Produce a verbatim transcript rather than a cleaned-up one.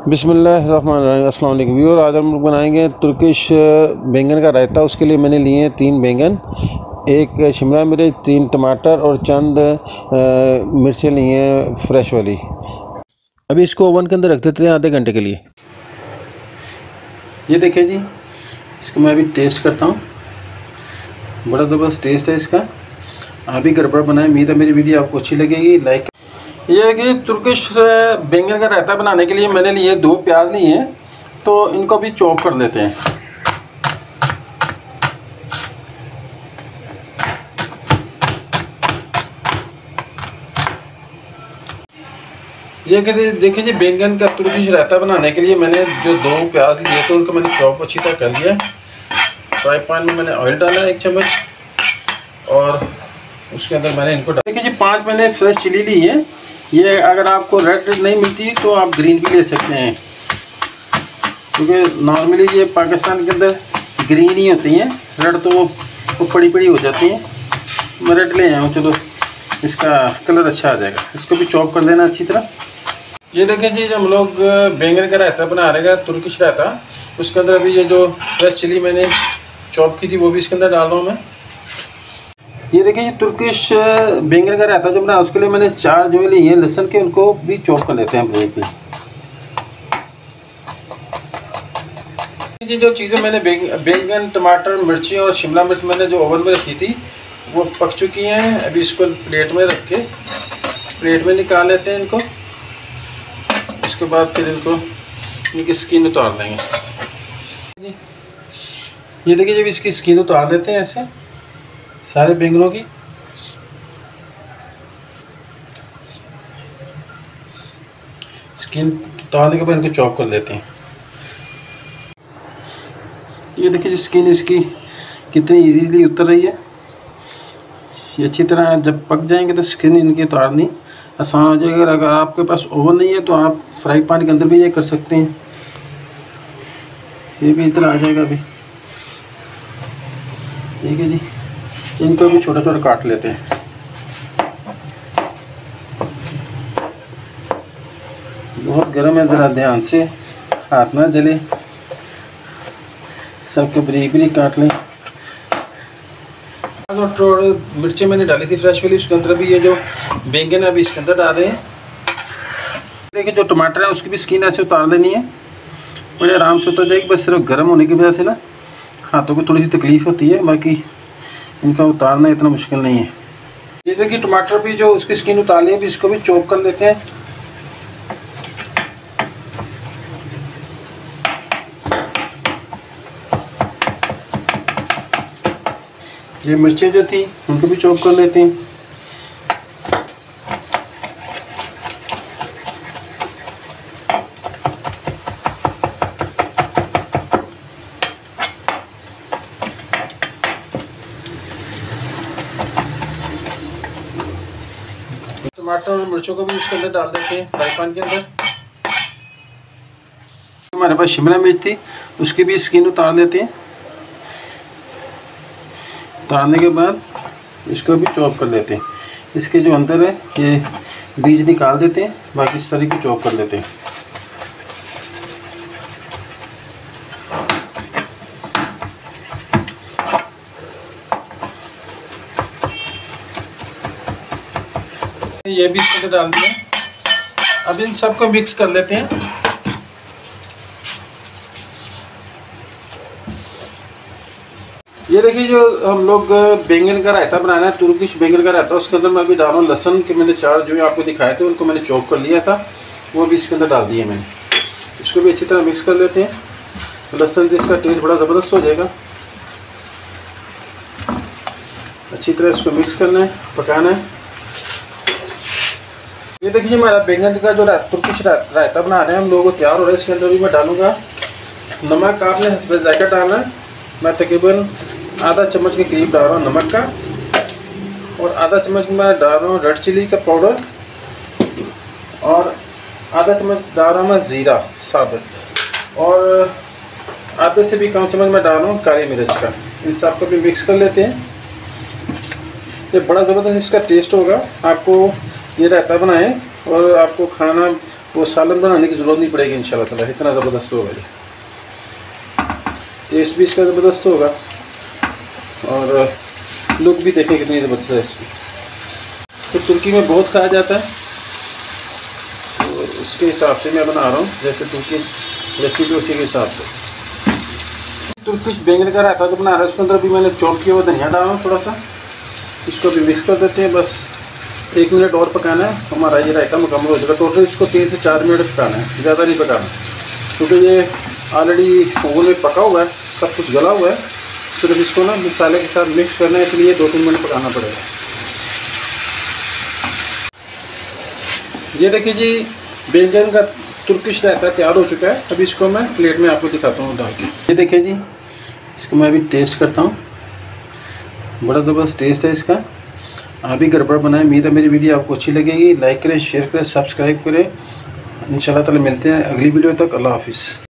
बिस्मिल्लाहिर्रहमानिर्रहीम। अस्सलाम वालेकुम व्यूअर, आज हम लोग बनाएंगे तुर्किश बैंगन का रायता। उसके लिए मैंने लिए हैं तीन बैंगन, एक शिमला मिर्च, तीन टमाटर और चंद मिर्चें ली हैं फ्रेश वाली। अभी इसको ओवन के अंदर रख देते हैं आधे घंटे के लिए। ये देखिए जी, इसको मैं अभी टेस्ट करता हूँ। बड़ा ज़बरदस्त टेस्ट है इसका। आप भी गड़बड़ बनाएं। उम्मीद है मेरी वीडियो आपको अच्छी लगेगी। लाइक ये है कि तुर्किश बैंगन का रायता बनाने के लिए मैंने लिए दो प्याज लिए हैं, तो इनको भी चॉप कर लेते हैं। ये कहते देखिए जी, बैंगन का तुर्किश रायता बनाने के लिए मैंने जो दो प्याज लिए थे उनको मैंने चॉप अच्छी तरह कर लिया। फ्राई पैन में मैंने ऑयल डाला एक चम्मच और उसके अंदर मैंने इनको डाला। देखिए जी, पांच मैंने फ्रेश चिली ली है। ये अगर आपको रेड नहीं मिलती तो आप ग्रीन भी ले सकते हैं, क्योंकि नॉर्मली ये पाकिस्तान के अंदर ग्रीन ही होती हैं, रेड तो वो पड़ी पड़ी हो जाती हैं। मैं रेड ले आया हूँ, चलो इसका कलर अच्छा आ जाएगा। इसको भी चॉप कर देना अच्छी तरह। ये देखें जी, जो हम लोग बैंगन का रायता बना रहे हैं तुर्किश रायता, उसके अंदर अभी ये जो फ्रेश चिली मैंने चॉप की थी वो भी इसके अंदर डाल रहा हूँ मैं। ये देखिए, ये तुर्किश बैंगन का रायता जो बना उसके लिए मैंने चार जो लिए हैं लहसुन के, उनको भी चॉप कर लेते हैं ब्रेक पे। ये जो चीज़ें मैंने बैंगन, टमाटर, मिर्ची और शिमला मिर्च मैंने जो ओवन में रखी थी वो पक चुकी हैं। अभी इसको प्लेट में रख के प्लेट में निकाल लेते हैं इनको। इसके बाद फिर इनको इनकी स्किन उतार देंगे जी। ये देखिए, जब इसकी स्किन उतार देते हैं ऐसे सारे बैंगनों की, स्किन उतारने के बाद इनको चॉप कर लेते हैं। ये देखिए जी, स्किन इसकी कितनी इजीली उतर रही है। ये अच्छी तरह जब पक जाएंगे तो स्किन इनकी उतारनी आसान हो जाएगी। अगर आपके पास ओवन नहीं है तो आप फ्राई पैन के अंदर भी ये कर सकते हैं। ये भी इतना आ जाएगा अभी। ठीक है जी, इनको भी छोटा छोटा काट लेते हैं। बहुत गर्म है, ज़रा ध्यान से हाथ ना जले। सबको बारीक बारीक काट लें। और मिर्चें मैंने डाली थी फ्रेश वाली, उसके अंदर भी ये जो बैंगन है अभी इसके अंदर डाल रहे हैं। देखिए, जो टमाटर है उसकी भी स्किन ऐसे उतार लेनी है, बड़े आराम से उतर जाएगी। बस सिर्फ गर्म होने की वजह से ना हाथों को थोड़ी सी तकलीफ होती है, बाकी इनका उतारना इतना मुश्किल नहीं है। ये देखिए, टमाटर भी जो उसकी स्किन उतार ली है, भी इसको भी चॉप कर लेते हैं। ये मिर्चें जो थी उनको भी चॉप कर लेते हैं। टमाटर और मिर्चों को भी इसके अंदर डाल देते हैं फ्राई पैन के अंदर। हमारे पास शिमला मिर्च थी, उसकी भी स्किन उतार लेते हैं। उतारने के बाद इसको भी चॉप कर लेते हैं। इसके जो अंदर है ये बीज निकाल देते हैं, बाकी सारी को चॉप कर लेते हैं। ये भी इसके अंदर डाल दिया। अब इन सबको मिक्स कर लेते हैं। ये देखिए, जो हम लोग बैंगन का रायता बनाना है तुर्किश बैंगन का रायता, उसके अंदर मैं अभी डाल रहा हूँ लहसुन के। मैंने चार जो आपको दिखाए थे उनको मैंने चॉप कर लिया था, वो भी इसके अंदर डाल दिए मैंने। इसको भी अच्छी तरह मिक्स कर लेते हैं। लहसुन से इसका टेस्ट बड़ा ज़बरदस्त हो जाएगा। अच्छी तरह इसको मिक्स करना है, पकाना है। ये देखिए, हमारा बैंगन का जो तुर्किश रायता बना रहे हैं हम लोग तैयार हो रहा है। इसके अंदर भी मैं डालूँगा नमक। आपने हस्बे जायका डालना है। मैं तकरीबन आधा चम्मच के करीब डाल रहा हूँ नमक का, और आधा चम्मच मैं डाल रहा हूँ रेड चिली का पाउडर, और आधा चम्मच डाल रहा हूँ मैं ज़ीरा साबुत, और आधे से भी कम चम्मच मैं डाल रहा हूँ काली मिर्च का। इन सब को भी मिक्स कर लेते हैं। ये बड़ा ज़बरदस्त इसका टेस्ट होगा। आपको ये रायता बनाएं और आपको खाना वो सालन बनाने की ज़रूरत नहीं पड़ेगी इंशाल्लाह ताला। इतना ज़बरदस्त होगा ये, टेस्ट भी इसका ज़बरदस्त होगा और लुक भी देखें कितनी ज़बरदस्त है इसकी। तो तुर्की में बहुत खाया जाता है, तो उसके हिसाब से मैं बना रहा हूँ, जैसे तुर्की रेसिपी उसी के हिसाब से। तुर्किश बैंगन का रायता जो बना रहा है उसके अंदर भी मैंने चॉप किया हुआ धनिया डाला हूँ थोड़ा सा, इसको भी मिक्स कर देते हैं। बस एक मिनट और पकाना है, हमारा ये रायता मुकम्मल हो जाएगा। टोटल इसको तीन से चार मिनट पकाना है, ज़्यादा नहीं पकाना, क्योंकि ये ऑलरेडी ओवन में पका हुआ है, सब कुछ गला हुआ है। सिर्फ इसको ना मसाले के साथ मिक्स करना है, इसलिए दो तीन मिनट पकाना पड़ेगा। ये देखिए जी, बैंगन का तुर्किश रायता तैयार हो चुका है। अभी इसको मैं प्लेट में आपको दिखाता हूँ डाल के। ये देखिए जी, इसको मैं अभी टेस्ट करता हूँ, बड़ा ज़बरदस्त टेस्ट है इसका। आप भी गड़बड़ बनाएं। उम्मीद है मेरी वीडियो आपको अच्छी लगेगी। लाइक करें, शेयर करें, सब्सक्राइब करें। इंशाल्लाह ताला मिलते हैं अगली वीडियो तक। अल्लाह हाफिज़।